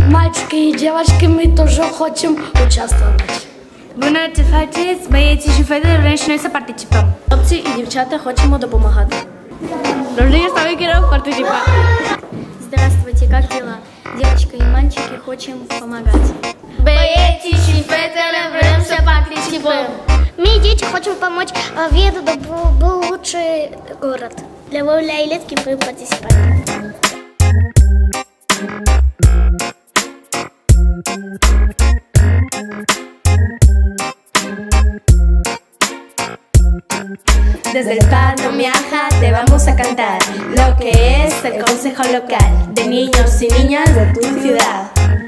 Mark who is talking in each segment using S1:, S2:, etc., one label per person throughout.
S1: Мальчики и девочки, мы тоже хотим участвовать.
S2: Bună noite, faceți? Băieții și fetele vrem și noi să participăm.
S1: Хлопці і дівчата хочемо допомагати.
S2: Дружині стави керов парticipăm.
S3: Здравствуйте, как дела? Девочка и мальчики хотим помогать.
S2: Băieții și fetele vrem să participăm.
S4: Мы, дети, хотим помочь Веду, да был лучший город. Для Вовля и Летки будем парticipать.
S2: Desde el Pando Miaja te vamos a cantar lo que es el Consejo Local de Niños y Niñas de tu ciudad.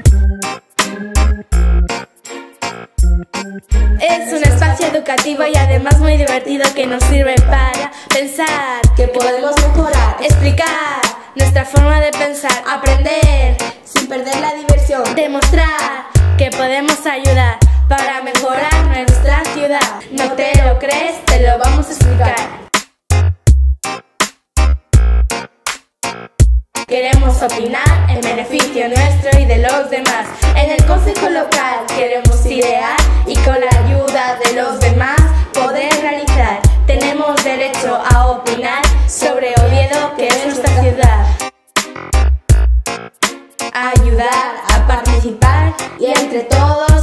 S2: Es un espacio educativo y además muy divertido que nos sirve para pensar que podemos mejorar, explicar nuestra forma de pensar, aprender sin perder la diversión, demostrar que podemos ayudar para mejorar nuestra ciudad. ¿No te lo crees? Te lo vamos a explicar. Queremos opinar en beneficio nuestro y de los demás. En el Consejo Local queremos idear y con la ayuda de los demás poder realizar. Tenemos derecho a opinar sobre Oviedo, que es nuestra ciudad. A ayudar, a participar y entre todos